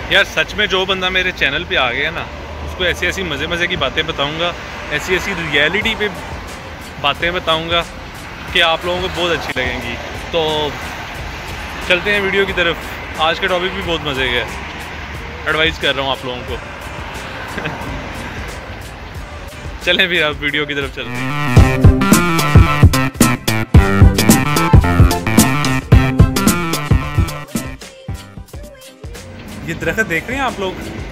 यार सच में जो बंदा मेरे चैनल पे आ गया ना, उसको ऐसी ऐसी मज़े मज़े की बातें बताऊंगा, ऐसी ऐसी रियलिटी पे बातें बताऊंगा कि आप लोगों को बहुत अच्छी लगेंगी। तो चलते हैं वीडियो की तरफ। आज का टॉपिक भी बहुत मज़े का है, एडवाइस कर रहा हूँ आप लोगों को। चलें फिर आप वीडियो की तरफ चलते हैं। ये दरख्त देख रहे हैं आप लोग,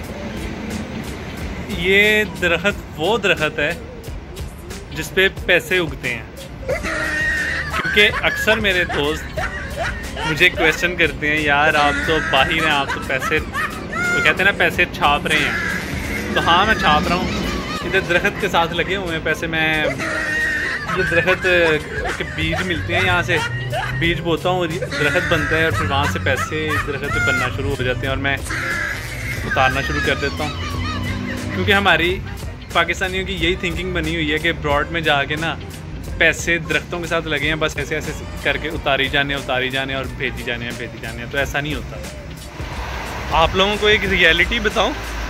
ये दरख्त वो दरख्त है जिस पे पैसे उगते हैं। क्योंकि अक्सर मेरे दोस्त मुझे क्वेश्चन करते हैं, यार आप तो बाहिर हैं, आप तो पैसे, तो कहते हैं ना पैसे छाप रहे हैं। तो हाँ, मैं छाप रहा हूँ। इधर दरख्त के साथ लगे हुए हैं पैसे। मैं ये दरख्त के बीज मिलते हैं, यहाँ से बीज बोता हूँ, दरख्त बनता है और फिर वहाँ से पैसे दरख्त पे बनना शुरू हो जाते हैं और मैं उतारना शुरू कर देता हूँ। क्योंकि हमारी पाकिस्तानियों की यही थिंकिंग बनी हुई है कि ब्रॉड में जाके ना पैसे दरख्तों के साथ लगे हैं, बस ऐसे ऐसे करके उतारी जाने और भेजी जाने हैं। तो ऐसा नहीं होता। आप लोगों को एक रियलिटी बताऊं,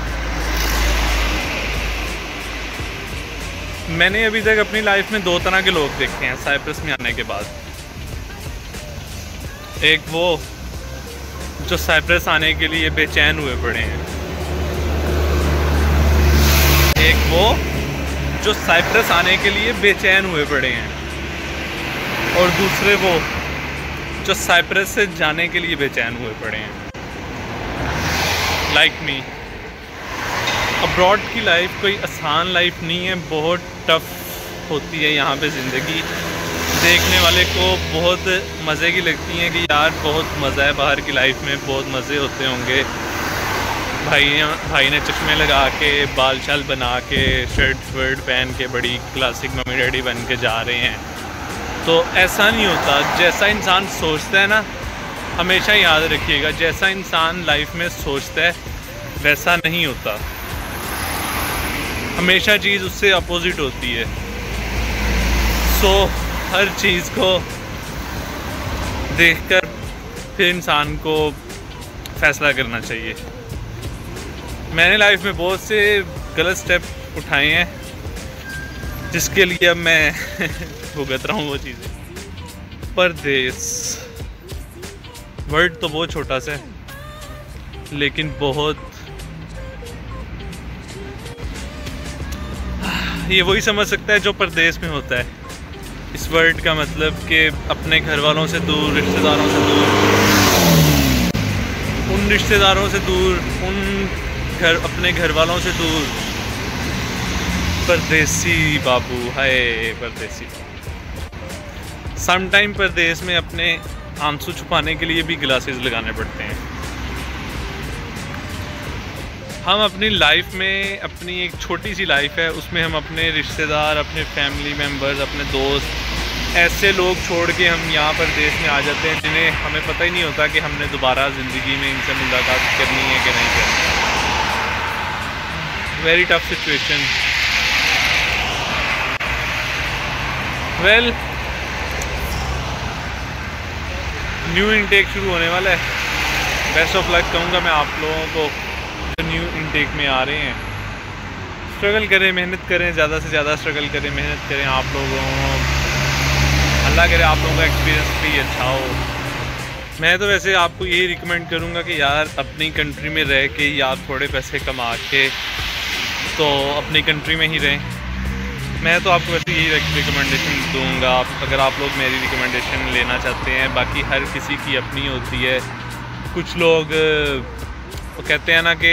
मैंने अभी तक अपनी लाइफ में 2 तरह के लोग देखे हैं साइप्रस में आने के बाद। एक वो जो साइप्रस आने के लिए बेचैन हुए पड़े हैं, एक वो जो साइप्रस आने के लिए बेचैन हुए पड़े हैं, और दूसरे वो जो साइप्रस से जाने के लिए बेचैन हुए पड़े हैं। Like me. अब्रॉड की लाइफ कोई आसान लाइफ नहीं है, बहुत टफ होती है यहाँ पे ज़िंदगी। देखने वाले को बहुत मज़े की लगती है कि यार बहुत मज़ा है बाहर की लाइफ में, बहुत मज़े होते होंगे। भाई ने चश्मे लगा के, बाल शाल बना के, शर्ट वर्ट पहन के बड़ी क्लासिक मम्मी डैडी बन के जा रहे हैं। तो ऐसा नहीं होता। जैसा इंसान सोचता है ना, हमेशा याद रखिएगा, जैसा इंसान लाइफ में सोचता है वैसा नहीं होता। हमेशा चीज़ उससे अपोजिट होती है। सो हर चीज़ को देखकर फिर इंसान को फैसला करना चाहिए। मैंने लाइफ में बहुत से गलत स्टेप उठाए हैं जिसके लिए अब मैं भुगत रहा हूँ वो चीज़ें। परदेस वर्ड तो बहुत छोटा सा है, लेकिन बहुत, ये वही समझ सकता है जो परदेस में होता है। इस वर्ड का मतलब कि अपने घर वालों से दूर, रिश्तेदारों से दूर, उन रिश्तेदारों से दूर, अपने घर वालों से दूर। परदेसी बाबू, हाय परदेसी। समटाइम परदेस में अपने आंसू छुपाने के लिए भी ग्लासेस लगाने पड़ते हैं। हम अपनी लाइफ में, अपनी एक छोटी सी लाइफ है, उसमें हम अपने रिश्तेदार, अपने फैमिली मेम्बर्स, अपने दोस्त, ऐसे लोग छोड़ के हम यहाँ परदेस में आ जाते हैं जिन्हें हमें पता ही नहीं होता कि हमने दोबारा ज़िंदगी में इनसे मुलाकात करनी है कि नहीं करनी। Very tough situation. Well, new intake शुरू होने वाला है। बेस्ट ऑफ लक कहूँगा मैं आप लोगों को जो न्यू इनटेक में आ रहे हैं। स्ट्रगल करें, मेहनत करें, ज़्यादा से ज़्यादा स्ट्रगल करें, मेहनत करें। आप लोगों, अल्लाह करे आप लोगों का एक्सपीरियंस भी अच्छा हो। मैं तो वैसे आपको यही रिकमेंड करूँगा कि यार अपनी कंट्री में रह के या आप थोड़े पैसे कमा के तो अपनी कंट्री में ही रहें। मैं तो आपको वैसे यही रिकमेंडेशन दूंगा, अगर आप लोग मेरी रिकमेंडेशन लेना चाहते हैं। बाकी हर किसी की अपनी होती है। कुछ लोग वो कहते हैं ना कि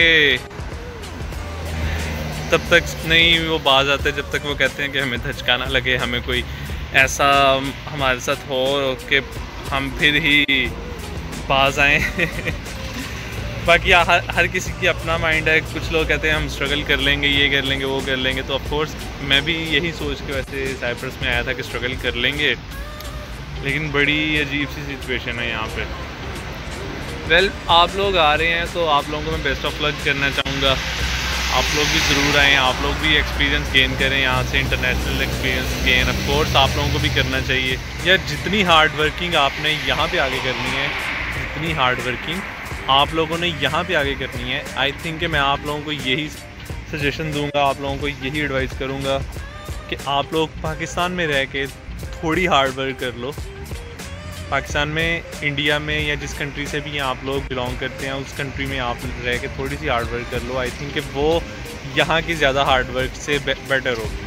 तब तक नहीं वो बाज आते जब तक वो कहते हैं कि हमें धचका ना लगे, हमें कोई ऐसा हमारे साथ हो कि हम फिर ही बाज आएँ। बाकी हर किसी की अपना माइंड है। कुछ लोग कहते हैं हम स्ट्रगल कर लेंगे, ये कर लेंगे, वो कर लेंगे। तो ऑफ कोर्स मैं भी यही सोच के वैसे साइप्रस में आया था कि स्ट्रगल कर लेंगे, लेकिन बड़ी अजीब सी सिचुएशन है यहाँ पे। वेल, आप लोग आ रहे हैं तो आप लोगों को मैं बेस्ट ऑफ लक करना चाहूँगा। आप लोग भी ज़रूर आएँ, आप लोग भी एक्सपीरियंस गेन करें यहाँ से, international experience gain of course आप लोगों को भी करना चाहिए। यार जितनी हार्ड वर्किंग आपने यहाँ पे आगे करनी है, जितनी हार्ड वर्किंग आप लोगों ने यहाँ पे आगे करनी है। आई थिंक कि मैं आप लोगों को यही सजेशन दूंगा, आप लोगों को यही एडवाइस करूँगा कि आप लोग पाकिस्तान में रह के थोड़ी हार्ड वर्क कर लो। पाकिस्तान में, इंडिया में या जिस कंट्री से भी आप लोग बिलोंग करते हैं उस कंट्री में आप रह के थोड़ी सी हार्ड वर्क कर लो। आई थिंक कि वो यहाँ की ज़्यादा हार्ड वर्क से बेटर होगी।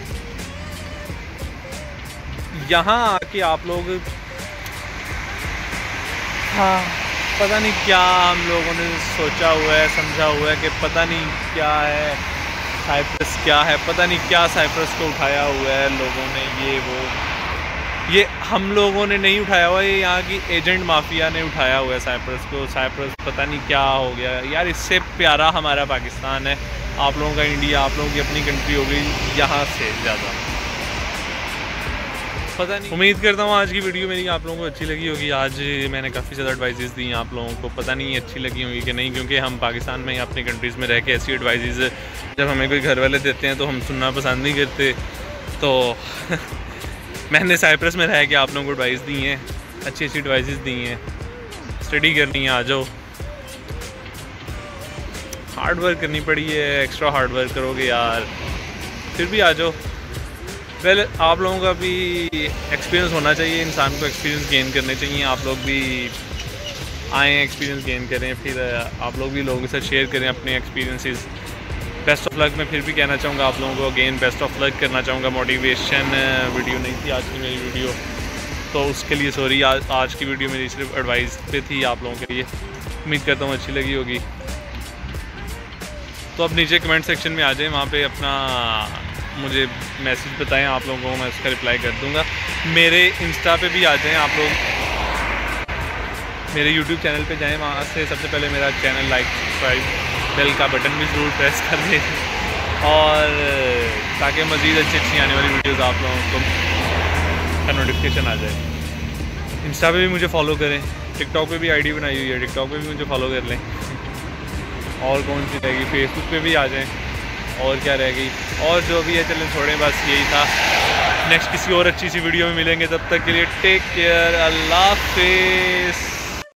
यहाँ आके आप लोग, हाँ, पता नहीं क्या हम लोगों ने सोचा हुआ है, समझा हुआ है कि पता नहीं क्या है साइप्रस, क्या है पता नहीं क्या साइप्रस को उठाया हुआ है लोगों ने, ये वो। ये हम लोगों ने नहीं उठाया हुआ, ये यहाँ की एजेंट माफिया ने उठाया हुआ है साइप्रस को। साइप्रस पता नहीं क्या हो गया यार। इससे प्यारा हमारा पाकिस्तान है, आप लोगों का इंडिया, आप लोगों की अपनी कंट्री हो गई यहाँ से ज़्यादा, पता नहीं। उम्मीद करता हूँ आज की वीडियो मेरी आप लोगों को अच्छी लगी होगी। आज मैंने काफ़ी ज़्यादा एडवाइजेज़ दी आप लोगों को, पता नहीं अच्छी लगी होंगी कि नहीं, क्योंकि हम पाकिस्तान में या अपनी कंट्रीज़ में रह के ऐसी एडवाइजेज़ जब हमें कोई घर वाले देते हैं तो हम सुनना पसंद नहीं करते। तो मैंने साइप्रस में रह के आप लोगों को एडवाइस दी हैं, अच्छी अच्छी एडवाइजेज़ दी हैं। स्टडी करनी है, आ जाओ। हार्ड वर्क करनी पड़ी है, एक्स्ट्रा हार्ड वर्क करोगे यार, फिर भी आ जाओ। वेल, आप लोगों का भी एक्सपीरियंस होना चाहिए, इंसान को एक्सपीरियंस गेन करने चाहिए। आप लोग भी आएँ, एक्सपीरियंस गेन करें, फिर आप लोग भी लोगों के साथ शेयर करें अपने एक्सपीरियंसेस। Best of luck. मैं फिर भी कहना चाहूँगा आप लोगों को, अगेन बेस्ट ऑफ लक करना चाहूँगा। मोटिवेशन वीडियो नहीं थी आज की मेरी वीडियो, तो उसके लिए सॉरी। आज की वीडियो मेरी सिर्फ एडवाइस पे थी आप लोगों के लिए। उम्मीद करता हूँ अच्छी लगी होगी। तो अब नीचे कमेंट सेक्शन में आ जाएं, वहाँ पे अपना मुझे मैसेज बताएं, आप लोगों को मैं उसका रिप्लाई कर दूँगा। मेरे इंस्टा पे भी आ जाएं आप लोग, मेरे यूट्यूब चैनल पे जाएं, वहाँ से सबसे पहले मेरा चैनल लाइक, सब्सक्राइब, बेल का बटन भी ज़रूर प्रेस कर दें, और ताकि मज़ीद अच्छी आने वाली वीडियोस आप लोगों को का नोटिफिकेशन आ जाए। इंस्टा पे भी मुझे फॉलो करें, टिकटॉक पे भी आईडी बनाई हुई है, टिकटॉक पे भी मुझे फॉलो कर लें। और कौन सी रहेगी, फेसबुक पे भी आ जाएं। और क्या रह गई, और जो भी है चलें छोड़ें, बस यही था। नेक्स्ट किसी और अच्छी सी वीडियो में मिलेंगे, तब तक के लिए टेक केयर, अल्लाह हाफिज़।